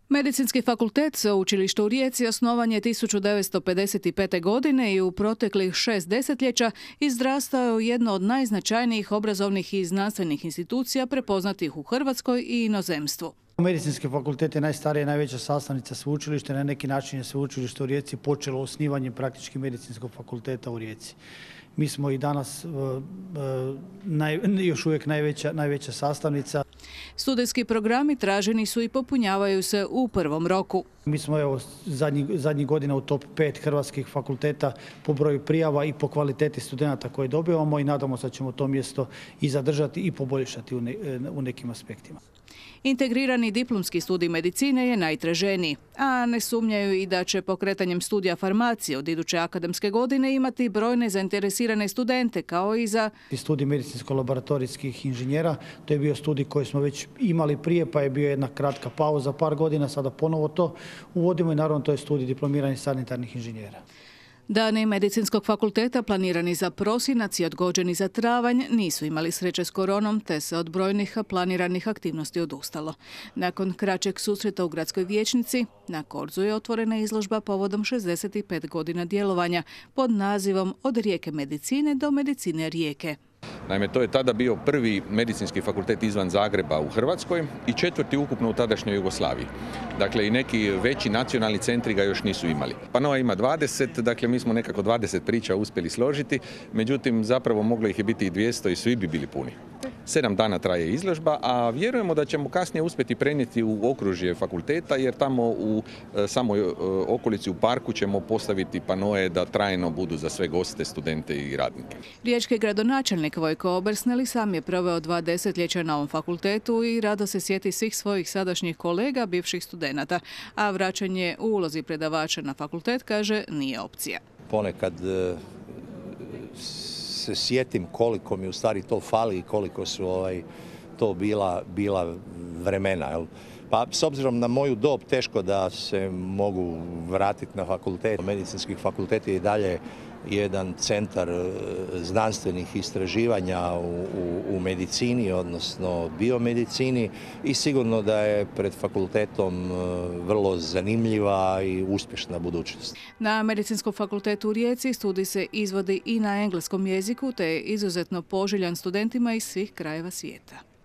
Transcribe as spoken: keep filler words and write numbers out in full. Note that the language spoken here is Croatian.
Medicinski fakultet Sveučilišta u Rijeci osnovan je tisuću devetsto pedeset pete. godine i u proteklih šest desetljeća izrastao je u jedno od najznačajnijih obrazovnih i znanstvenih institucija prepoznatih u Hrvatskoj i inozemstvu. Medicinski fakultet je najstarija i najveća sastavnica sveučilišta. Na neki način je Sveučilište u Rijeci počelo osnivanjem praktički medicinskog fakulteta u Rijeci. Mi smo i danas uh, uh, naj, još uvijek najveća, najveća sastavnica. Studijski programi traženi su i popunjavaju se u prvom roku. Mi smo evo zadnjih zadnji godina u top pet hrvatskih fakulteta po broju prijava i po kvaliteti studenata koje dobivamo i nadamo se da ćemo to mjesto i zadržati i poboljšati u, ne, u nekim aspektima. Integrirani diplomski studij medicine je najtraženiji, a ne sumnjaju i da će pokretanjem studija farmacije od iduće akademske godine imati brojne zainteresirane studente, kao i za studij medicinsko-laboratorijskih inženjera. To je bio studij koji smo već imali prije, pa je bio jedna kratka pauza, par godina, sada ponovo to uvodimo i naravno to je studij diplomiranih sanitarnih inženjera. Dani medicinskog fakulteta planirani za prosinac i odgođeni za travanj nisu imali sreće s koronom, te se od brojnih planiranih aktivnosti odustalo. Nakon kraćeg susreta u gradskoj vijećnici, na Korzu je otvorena izložba povodom šezdeset pet godina djelovanja pod nazivom Od rijeke medicine do medicine rijeke. Naime, to je tada bio prvi medicinski fakultet izvan Zagreba u Hrvatskoj i četvrti ukupno u tadašnjoj Jugoslaviji. Dakle, i neki veći nacionalni centri ga još nisu imali. Panova ima dvadeset, dakle mi smo nekako dvadeset priča uspjeli složiti, međutim zapravo moglo ih je biti i dvjesto i svi bi bili puni. Sedam dana traje izložba, a vjerujemo da ćemo kasnije uspjeti prenijeti u okružje fakulteta, jer tamo u samoj okolici u parku ćemo postaviti panoje da trajno budu za sve goste, studente i radnike. Riječki gradonačelnik Vojko Obersnel sam je proveo dva desetljeća na ovom fakultetu i rado se sjeti svih svojih sadašnjih kolega, bivših studenata, a vraćanje u ulozi predavača na fakultet, kaže, nije opcija. Ponekad se sjetim koliko mi u stvari to fali i koliko su ovaj, to bila, bila vremena. Jel? Pa s obzirom na moju dob teško da se mogu vratiti na fakultet. Medicinski fakultet je i dalje jedan centar znanstvenih istraživanja u, u, u medicini, odnosno biomedicini, i sigurno da je pred fakultetom vrlo zanimljiva i uspješna budućnost. Na Medicinskom fakultetu u Rijeci studij se izvodi i na engleskom jeziku, te je izuzetno poželjan studentima iz svih krajeva svijeta.